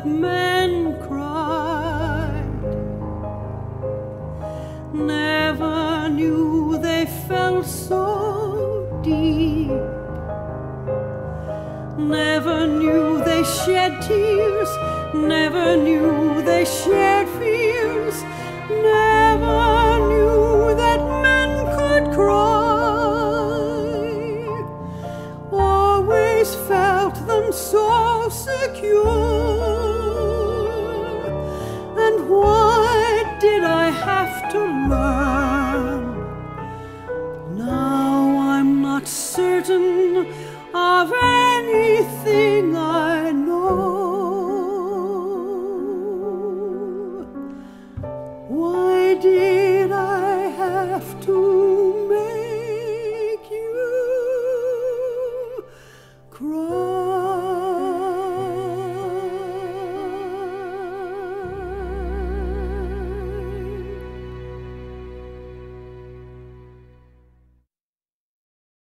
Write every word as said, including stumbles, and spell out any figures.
men cried. Never knew they felt so deep. Never knew they shed tears. Never knew they shared fears. Never knew that men could cry. Always felt them so secure. And why did I have to learn? Now I'm not certain of anything I know. Why did I have to